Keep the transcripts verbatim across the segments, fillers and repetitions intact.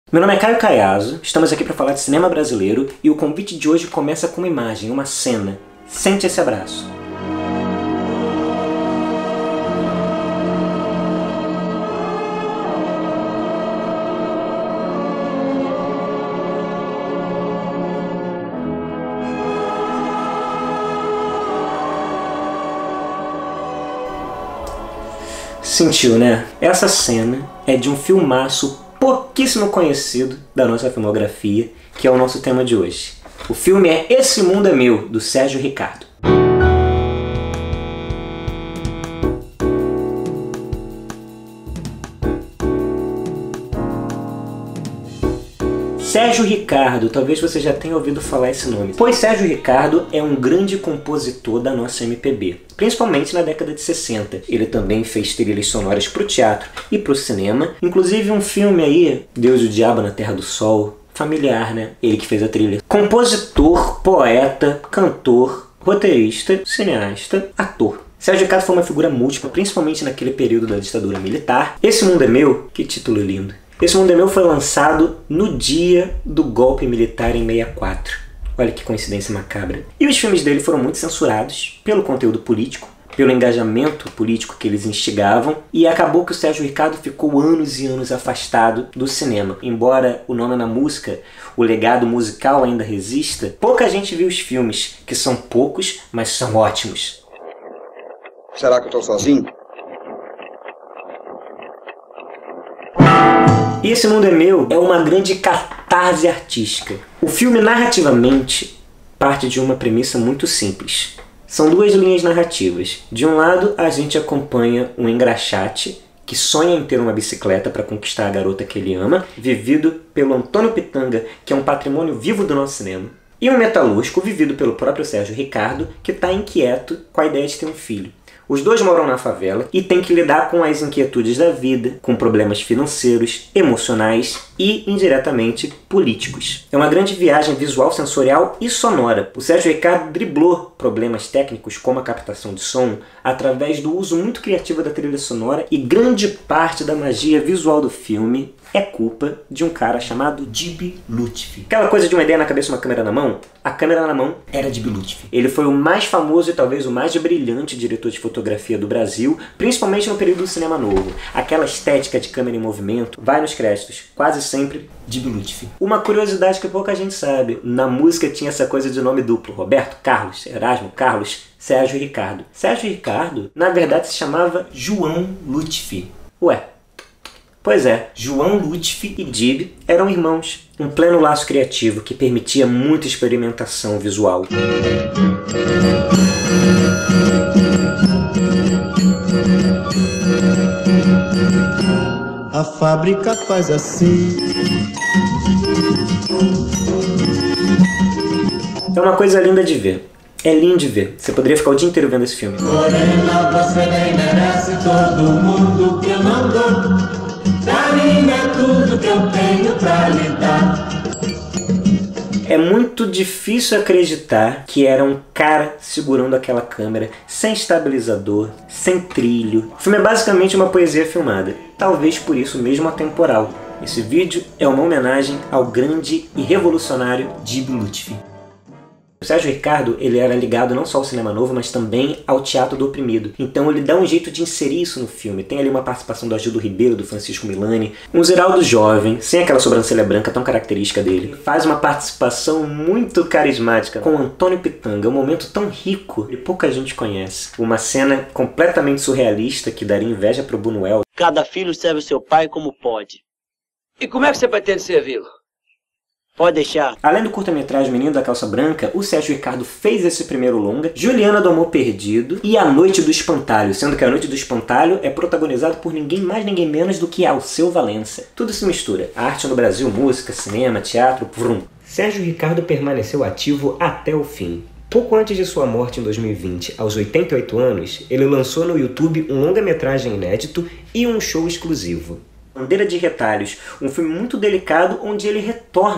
Meu nome é Caio Caiazzo, estamos aqui para falar de cinema brasileiro e o convite de hoje começa com uma imagem, uma cena. Sente esse abraço. Sentiu, né? Essa cena é de um filmaço pouquíssimo conhecido da nossa filmografia, que é o nosso tema de hoje. O filme é Esse Mundo é Meu, do Sérgio Ricardo. Sérgio Ricardo, talvez você já tenha ouvido falar esse nome, pois Sérgio Ricardo é um grande compositor da nossa M P B, principalmente na década de sessenta. Ele também fez trilhas sonoras para o teatro e para o cinema, inclusive um filme aí, Deus e o Diabo na Terra do Sol, familiar, né? Ele que fez a trilha. Compositor, poeta, cantor, roteirista, cineasta, ator. Sérgio Ricardo foi uma figura múltipla, principalmente naquele período da ditadura militar. Esse Mundo é Meu, que título lindo. Esse Mundo é Meu foi lançado no dia do golpe militar em sessenta e quatro. Olha que coincidência macabra. E os filmes dele foram muito censurados pelo conteúdo político, pelo engajamento político que eles instigavam, e acabou que o Sérgio Ricardo ficou anos e anos afastado do cinema. Embora o nome na música, o legado musical ainda resista, pouca gente viu os filmes, que são poucos, mas são ótimos. Será que eu tô sozinho? E Esse Mundo é Meu é uma grande catarse artística. O filme, narrativamente, parte de uma premissa muito simples. São duas linhas narrativas. De um lado, a gente acompanha um engraxate que sonha em ter uma bicicleta para conquistar a garota que ele ama, vivido pelo Antônio Pitanga, que é um patrimônio vivo do nosso cinema. E um metalúrgico, vivido pelo próprio Sérgio Ricardo, que está inquieto com a ideia de ter um filho. Os dois moram na favela e têm que lidar com as inquietudes da vida, com problemas financeiros, emocionais e, indiretamente, políticos. É uma grande viagem visual, sensorial e sonora. O Sérgio Ricardo driblou problemas técnicos como a captação de som através do uso muito criativo da trilha sonora, e grande parte da magia visual do filme é culpa de um cara chamado Dib Lutfi. Aquela coisa de uma ideia na cabeça e uma câmera na mão? A câmera na mão era Dib Lutfi. Ele foi o mais famoso e talvez o mais brilhante diretor de fotografia do Brasil, principalmente no período do cinema novo. Aquela estética de câmera em movimento vai nos créditos, quase sempre Dib Lutfi. Uma curiosidade que pouca gente sabe, na música tinha essa coisa de nome duplo, Roberto Carlos, Erasmo Carlos, Sérgio Ricardo. Sérgio Ricardo, na verdade, se chamava João Lutfi. Ué, pois é, João Lutfi e Dib eram irmãos, um pleno laço criativo que permitia muita experimentação visual. A fábrica faz assim. É uma coisa linda de ver. É lindo de ver. Você poderia ficar o dia inteiro vendo esse filme. Morena, você nem merece todo mundo que eu não dou. Carinho é tudo que eu tenho pra lhe dar. É muito difícil acreditar que era um cara segurando aquela câmera, sem estabilizador, sem trilho. O filme é basicamente uma poesia filmada, talvez por isso mesmo atemporal. Esse vídeo é uma homenagem ao grande e revolucionário Dib Lutfi. O Sérgio Ricardo, ele era ligado não só ao cinema novo, mas também ao teatro do oprimido. Então ele dá um jeito de inserir isso no filme. Tem ali uma participação do Agildo Ribeiro, do Francisco Milani, um Ziraldo jovem, sem aquela sobrancelha branca tão característica dele. Faz uma participação muito carismática com o Antônio Pitanga, um momento tão rico e pouca gente conhece. Uma cena completamente surrealista que daria inveja pro Buñuel. Cada filho serve o seu pai como pode. E como é que você pretende servi-lo? Pode deixar. Além do curta-metragem Menino da Calça Branca, o Sérgio Ricardo fez esse primeiro longa, Juliana do Amor Perdido e A Noite do Espantalho, sendo que A Noite do Espantalho é protagonizado por ninguém mais, ninguém menos do que Alceu Valença. Tudo se mistura. A arte no Brasil, música, cinema, teatro, vrum. Sérgio Ricardo permaneceu ativo até o fim. Pouco antes de sua morte em dois mil e vinte, aos oitenta e oito anos, ele lançou no YouTube um longa-metragem inédito e um show exclusivo. Bandeira de Retalhos, um filme muito delicado onde ele retorna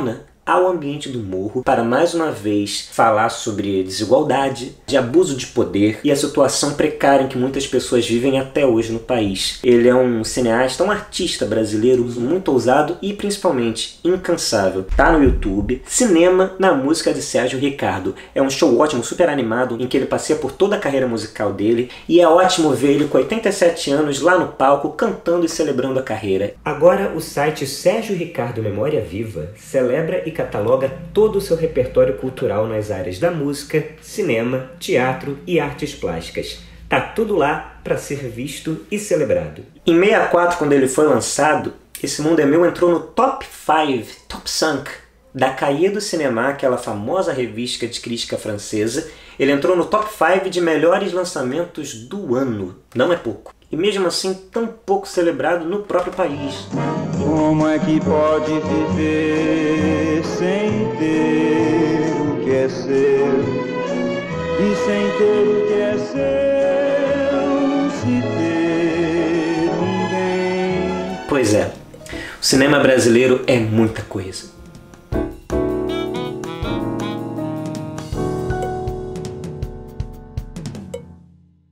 ao ambiente do morro para mais uma vez falar sobre desigualdade, de abuso de poder e a situação precária em que muitas pessoas vivem até hoje no país. Ele é um cineasta, um artista brasileiro muito ousado e principalmente incansável. Tá no YouTube, Cinema na Música de Sérgio Ricardo. É um show ótimo, super animado, em que ele passeia por toda a carreira musical dele e é ótimo ver ele com oitenta e sete anos lá no palco cantando e celebrando a carreira. Agora o site Sérgio Ricardo Memória Viva celebra e cataloga todo o seu repertório cultural nas áreas da música, cinema, teatro e artes plásticas. Tá tudo lá para ser visto e celebrado. Em sessenta e quatro, quando ele foi lançado, Esse Mundo é Meu entrou no top cinco, top cinco, da Cahiers du Cinéma, aquela famosa revista de crítica francesa. Ele entrou no top cinco de melhores lançamentos do ano. Não é pouco. E mesmo assim tão pouco celebrado no próprio país. Como é que pode viver sem ter o que é seu? E sem ter o que é seu, se ter um bem? Pois é, o cinema brasileiro é muita coisa.